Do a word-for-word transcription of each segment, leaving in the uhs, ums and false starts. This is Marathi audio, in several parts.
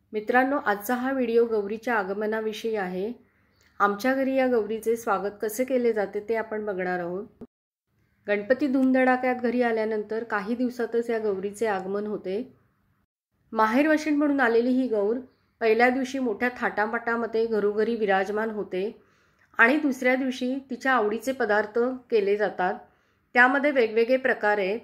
मित्रांनो, आजचा हा व्हिडिओ गौरीच्या आगमनाविषयी आहे। आमच्या घरी या गौरीचे स्वागत कसे केले जाते ते आपण बघणार आहोत। गणपती धूमधडाक्यात घरी आल्यानंतर काही दिवसातच या गौरीचे आगमन होते। माहेर वशीण म्हणून आलेली ही गौर पहिल्या दिवशी मोठ्या थाटामाटामध्ये घरोघरी विराजमान होते आणि दुसऱ्या दिवशी तिच्या आवडीचे पदार्थ केले जातात। त्यामध्ये वेगवेगळे प्रकार आहेत।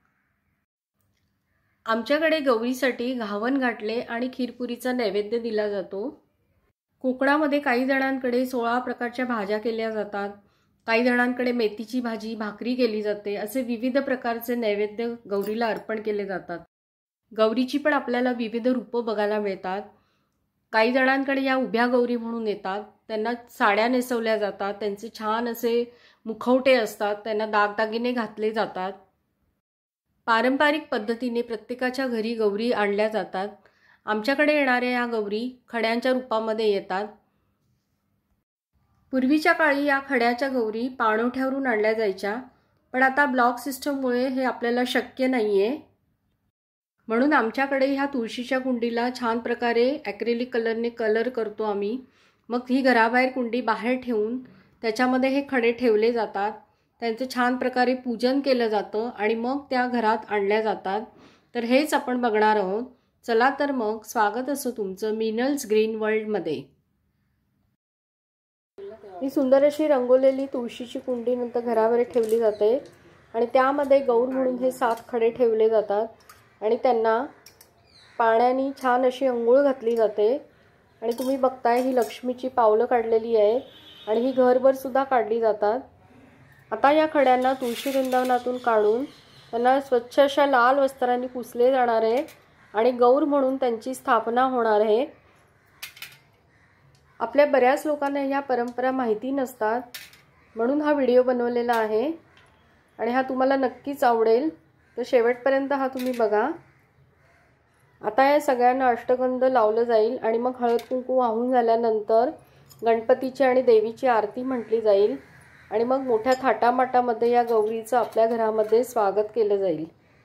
आमच्याकडे गौरीसाठी घावन घाटले आणि खीरपुरीचा नैवेद्य दिला जातो। कोकणामध्ये काही जणांकडे सोळा प्रकारच्या भाज्या केल्या जातात, काही जणांकडे मेथीची भाजी, भाकरी केली जाते। असे विविध प्रकारचे नैवेद्य गौरीला अर्पण केले जातात। गौरीची पण आपल्याला विविध रूपं बघायला मिळतात। काही जणांकडे या उभ्या गौरी म्हणून येतात, त्यांना साड्या नेसवल्या जातात, त्यांचे छान असे मुखवटे असतात, त्यांना दागदागिने घातले जातात। पारंपरिक पद्धतीने प्रत्येकाच्या घरी गौरी आणल्या जातात। आमच्याकडे येणाऱ्या या गौरी खड्यांच्या रूपामध्ये येतात। पूर्वीच्या काळी या खड्याच्या गौरी पाणवठ्यावरून आणल्या जायच्या, पण आता ब्लॉक सिस्टममुळे हे आपल्याला शक्य नाहीये। म्हणून आमच्याकडे ह्या तुळशीच्या कुंडीला छान प्रकारे ॲक्रेलिक कलरने कलर करतो आम्ही। मग ही घराबाहेर कुंडी बाहेर ठेवून त्याच्यामध्ये हे खडे ठेवले जातात, त्यांचे छान प्रकारे पूजन केलं जातं आणि मग त्या घरात आणल्या जातात। तर हेच आपण बघणार आहोत। चला तर मग स्वागत असो तुमचं मिनल्स ग्रीन वर्ल्डमध्ये। ही सुंदर अशी रंगवलेली तुळशीची कुंडी नंतर घराबाहेर ठेवली जाते आणि त्यामध्ये गौर म्हणून हे सात खडे ठेवले जातात आणि त्यांना पाण्याने छान अशी अंघोळ घातली जाते। आणि तुम्ही बघताय ही लक्ष्मीची पावलं काढलेली आहेत आणि ही घरभर सुद्धा काढली जातात। आता या खड्यांना तुळशी वृंदावनातून काढून त्यांना स्वच्छ अशा लाल वस्त्रांनी पुसले जाणार आहे आणि गौर म्हणून त्यांची स्थापना होणार आहे। आपल्या बऱ्याच लोकांना या परंपरा माहिती नसतात, म्हणून हा व्हिडिओ बनवलेला आहे आणि हा तुम्हाला नक्कीच आवडेल। तर शेवटपर्यंत हा तुम्ही बघा। आता या सगळ्यांना अष्टगंध लावलं जाईल आणि मग हळद कुंकू वाहून झाल्यानंतर गणपतीची आणि देवीची आरती म्हटली जाईल आणि मग मोठ्या थाटामाटामध्ये या गौरीचं आपल्या घरामध्ये स्वागत केलं जाईल।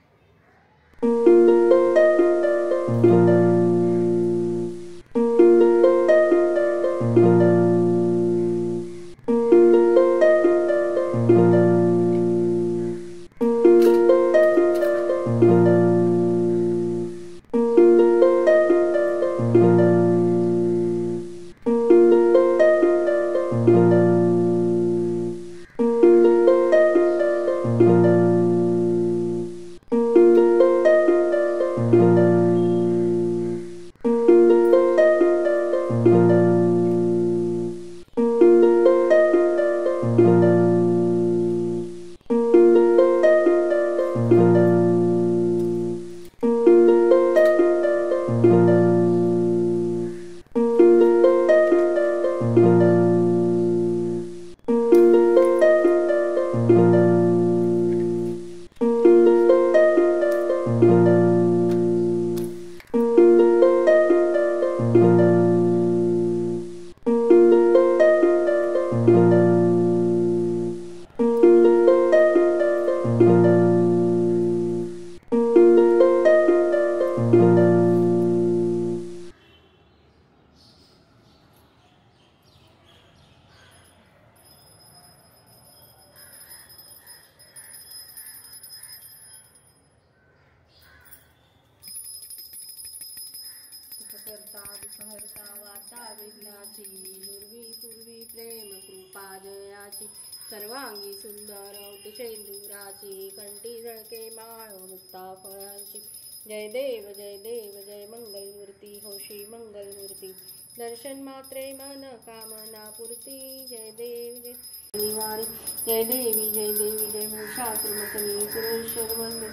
करता विहरता वाता विघ्नाची, नुर्वी पूर्वी प्रेम कृपा जयाची, सर्वांगी सुंदर औटिशेंदुराची, कंठी झळके माळ मुक्ता फळांची। जय देव जय देव जय मंगलमूर्ती, होशी मंगलमूर्ती, दर्शन मात्रे मन कामना पूर्ती। जय देव जय निवारी, जय देवी जय देवी जय महिषासुरमर्दिनी, सुरेश्वर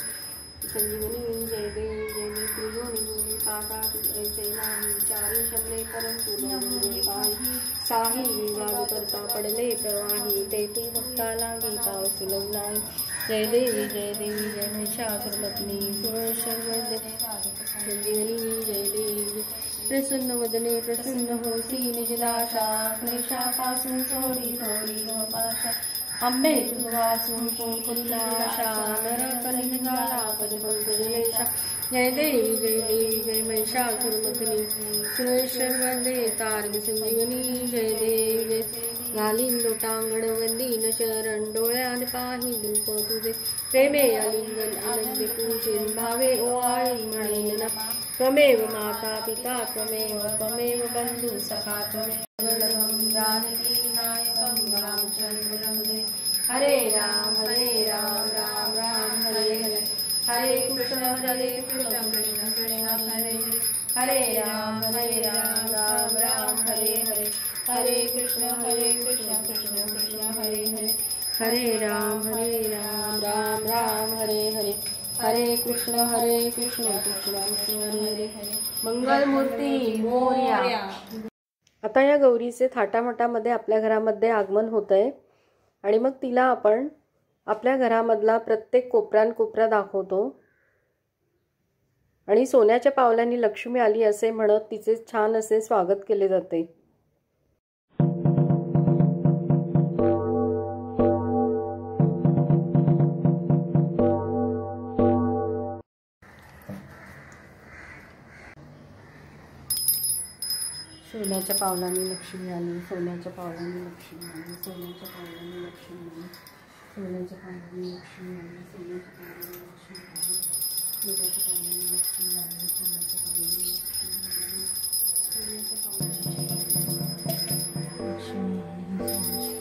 संजीवनी। जय देव जय मी त्रियोनी गुणी काका ऐसे नाही, चारी शब्दे परंतु नमोरे पाही, साही विवाद करता पडले प्रवाही, ते तू भक्ताला गीता सुलभ नाही। जय देवी जय देवी जय महिषासुरमर्दिनी, सुरेश्वर संजीवनी। जय देवी प्रसन्न वदने प्रसन्न होसी, निजदाशा क्लेशापासून थोडी थोडी पाशा, अंबे तू वाचून कोण करुणाशा, नर कलिंगाला पद पंकजलेशा, जय देवी जय देवी जय महिषासुरमर्दिनी सुरेश्वर वंदे तारक संजीवनी जय देवी जय घालीन लोटांगण वंदीन शरण डोळ्यान पाही दिलप तुझे प्रेमे अलिंगन आनंदे पूजिन भावे ओवाळी म्हणेन नमा त्वमेव माता पिता त्वमेव त्वमेव बंधु सखा त्वमेव वल्लभं जानकी नायकं रामचंद्रं भजे हरे राम हरे राम राम राम हरे हरे हरे कृष्ण हरे कृष्ण कृष्ण कृष्ण हरे हरे राम हरे राम राम राम हरे हरे हरे कृष्ण हरे कृष्ण कृष्ण कृष्ण हरे हरे हरे राम हरे राम राम राम हरे हरे हरे कृष्ण हरे कृष्ण कृष्ण कृष्ण हरे हरे मंगल मूर्ती मोरया। आता या गौरीचे थाटामाटामध्ये आपल्या घरामध्ये आगमन होत आहे आणि मग तिला आपण आपल्या घरामधला प्रत्येक कोपरान कोपरा दाखवतो आणि सोन्याच्या पावलांनी लक्ष्मी आली असे म्हणत तिचे छान असे स्वागत केले जाते। सोन्याच्या पावलांनी लक्ष्मी आली, सोन्याच्या पावलांनी लक्ष्मी आली, सोन्याच्या पावलांनी लक्ष्मी आली, सोन्याच्या पावलांनी लक्ष्मी आली, सोन्याच्या पावलांनी लक्ष्मी आली, सोन्याच्या पावलांनी लक्ष्मी आली, सोन्याच्या पावलांनी लक्ष्मी आली, सोन्याच्या पावलांनी लक्ष्मी आली।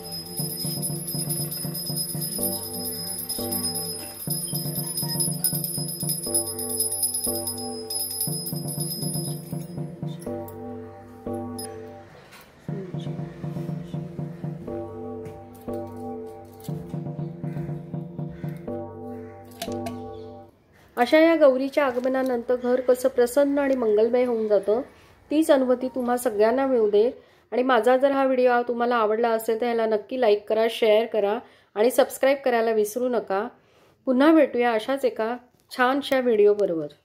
अशा या गौरीच्या आगमनानंतर घर कसं प्रसन्न आणि मंगलमय होऊन जातं तीच अनुभूती तुम्हा सगळ्यांना मिळू दे। आणि माझा जर हा व्हिडिओ तुम्हाला आवडला असेल तर ह्याला नक्की लाईक करा, शेअर करा आणि सबस्क्राईब करायला विसरू नका। पुन्हा भेटूया अशाच एका छानशा व्हिडिओ बरोबर।